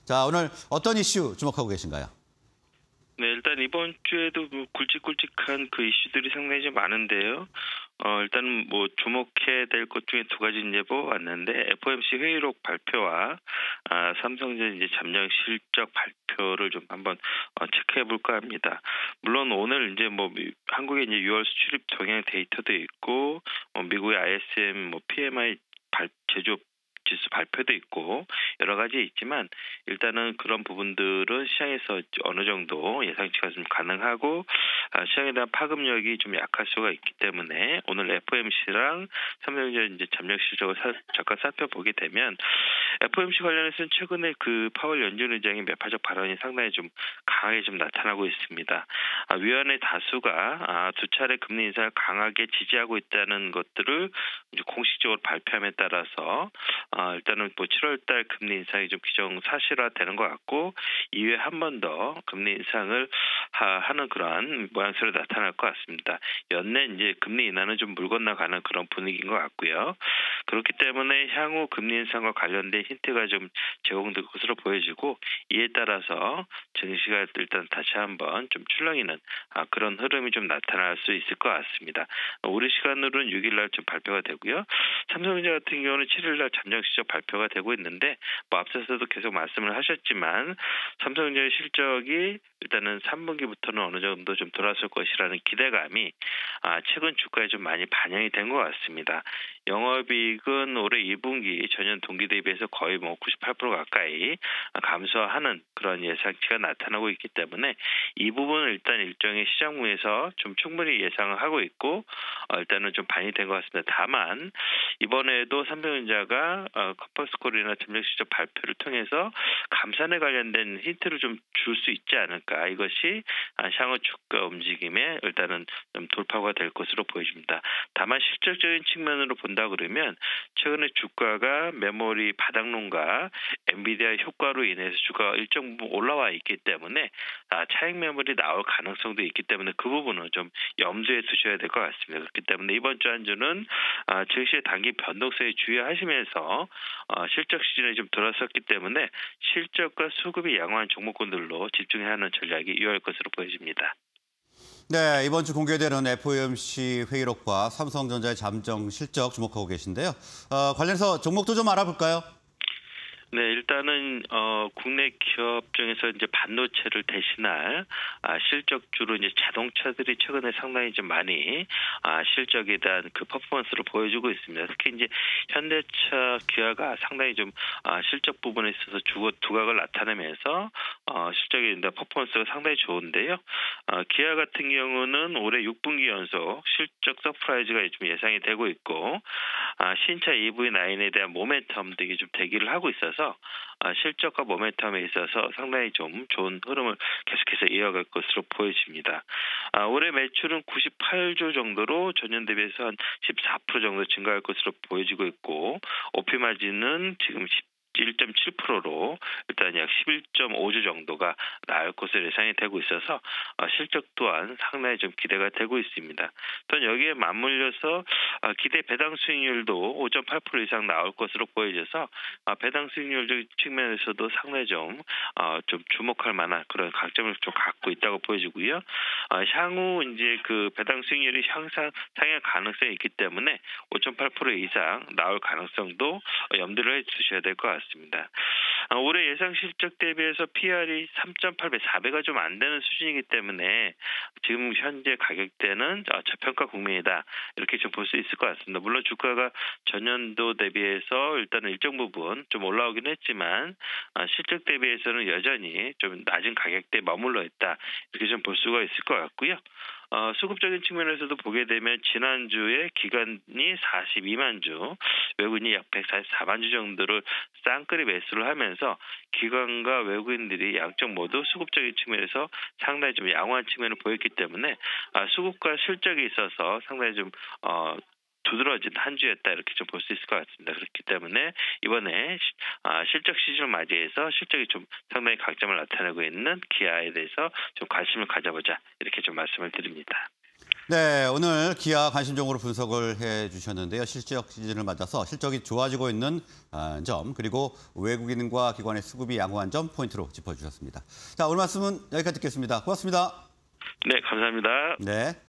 자, 오늘 어떤 이슈 주목하고 계신가요? 네, 일단 이번 주에도 굵직굵직한 그 이슈들이 상당히 좀 많은데요. 일단은 주목해야 될 것 중에 두 가지 왔는데, FOMC 회의록 발표와 삼성전 이제 잠정 실적 발표를 좀 한번 체크해 볼까 합니다. 물론 오늘 한국의 6월 수출입 동향 데이터도 있고, 미국의 ISM PMI 제조업 지수 발표도 있고 여러 가지 있지만, 일단은 그런 부분들은 시장에서 어느 정도 예상치가 좀 가능하고 시장에 대한 파급력이 좀 약할 수가 있기 때문에 오늘 FOMC랑 삼성전자 이제 잠정 실적을 잠깐 살펴보게 되면, FOMC 관련해서는 최근에 그 파월 연준 의장의 매파적 발언이 상당히 좀 강하게 좀 나타나고 있습니다. 위원회 다수가 두 차례 금리 인상을 강하게 지지하고 있다는 것들을 이제 공식적으로 발표함에 따라서 일단은 7월달 금리 인상이 좀 기정사실화되는 것 같고, 이후에 한 번 더 금리 인상을 하는 그러한 모양새로 나타날 것 같습니다. 연내 이제 금리 인하는 좀 물 건너가는 그런 분위기인 것 같고요. 그렇기 때문에 향후 금리 인상과 관련된 힌트가 좀 제공될 것으로 보여지고, 이에 따라서 증시가 일단 다시 한번 좀 출렁이는 그런 흐름이 좀 나타날 수 있을 것 같습니다. 우리 시간으로는 6일 날 좀 발표가 되고요. 삼성전자 같은 경우는 7일 날 잠정 실적 발표가 되고 있는데, 앞서서도 계속 말씀을 하셨지만 삼성전자의 실적이 일단은 3분기부터는 어느 정도 좀 돌아설 것이라는 기대감이 최근 주가에 좀 많이 반영이 된 것 같습니다. 영업이익은 올해 2분기 전년 동기 대비해서 거의 98% 가까이 감소하는 그런 예상치가 나타나고 있기 때문에, 이 부분은 일단 일정의 시장무에서 좀 충분히 예상을 하고 있고 일단은 좀 반영이 된 것 같습니다. 다만 이번에도 삼성전자가 컨퍼런스콜이나 잠정 실적 발표를 통해서 감산에 관련된 힌트를 좀 줄 수 있지 않을까, 이것이 향후 주가 움직임에 일단은 좀 돌파가 될 것으로 보여집니다. 다만 실질적인 측면으로 본다 그러면, 최근에 주가가 메모리 바닥론과 엔비디아 효과로 인해서 주가가 일정 부분 올라와 있기 때문에 차익 매물이 나올 가능성도 있기 때문에 그 부분은 좀 염두에 두셔야 될 것 같습니다. 그렇기 때문에 이번 주 한 주는 증시의 단기 변동성에 주의하시면서 실적 시즌에 좀 들어섰기 때문에 실적과 수급이 양호한 종목군들로 집중해야 하는 전략이 유효할 것으로 보여집니다. 네, 이번 주 공개되는 FOMC 회의록과 삼성전자의 잠정 실적 주목하고 계신데요. 관련해서 종목도 좀 알아볼까요? 네, 일단은 국내 기업 중에서 이제 반도체를 대신할 실적주로 이제 자동차들이 최근에 상당히 좀 많이 실적에 대한 그 퍼포먼스를 보여주고 있습니다. 특히 이제 현대차, 기아가 상당히 좀 실적 부분에 있어서 두각을 나타내면서 실적에 대한 퍼포먼스가 상당히 좋은데요. 기아 같은 경우는 올해 6분기 연속 실적 서프라이즈가 좀 예상이 되고 있고, 신차 EV9에 대한 모멘텀 되게 좀 대기를 하고 있어서 실적과 모멘텀에 있어서 상당히 좀 좋은 흐름을 계속해서 이어갈 것으로 보여집니다. 올해 매출은 98조 정도로 전년 대비해서 한 14% 정도 증가할 것으로 보여지고 있고, OP 마진은 지금 1.7%로 일단 약 11.5조 정도가 나올 것으로 예상이 되고 있어서 실적 또한 상당히 좀 기대가 되고 있습니다. 또 여기에 맞물려서 기대 배당 수익률도 5.8% 이상 나올 것으로 보여져서 배당 수익률 측면에서도 상당히 좀 주목할 만한 그런 강점을 좀 갖고 있다고 보여지고요. 향후 이제 그 배당 수익률이 상향 가능성이 있기 때문에 5.8% 이상 나올 가능성도 염두를 해주셔야 될 것 같습니다. 올해 예상 실적 대비해서 PR이 3.8배, 4배가 좀 안 되는 수준이기 때문에 지금 현재 가격대는 저평가 국면이다, 이렇게 좀 볼 수 있을 것 같습니다. 물론 주가가 전년도 대비해서 일단은 일정 부분 좀 올라오긴 했지만 실적 대비해서는 여전히 좀 낮은 가격대에 머물러 있다, 이렇게 좀 볼 수가 있을 것 같고요. 수급적인 측면에서도 보게 되면 지난주에 기관이 42만 주, 외국인이 약 144만 주 정도를 쌍끌이 매수를 하면서 기관과 외국인들이 양쪽 모두 수급적인 측면에서 상당히 좀 양호한 측면을 보였기 때문에 수급과 실적에 있어서 상당히 좀 두드러진 한 주였다, 이렇게 좀 볼 수 있을 것 같습니다. 그렇기 때문에 이번에 실적 시즌을 맞이해서 실적이 좀 상당히 강점을 나타내고 있는 기아에 대해서 좀 관심을 가져보자, 이렇게 좀 말씀을 드립니다. 네, 오늘 기아 관심종으로 분석을 해주셨는데요. 실적 시즌을 맞아서 실적이 좋아지고 있는 점, 그리고 외국인과 기관의 수급이 양호한 점 포인트로 짚어주셨습니다. 자, 오늘 말씀은 여기까지 듣겠습니다. 고맙습니다. 네, 감사합니다. 네.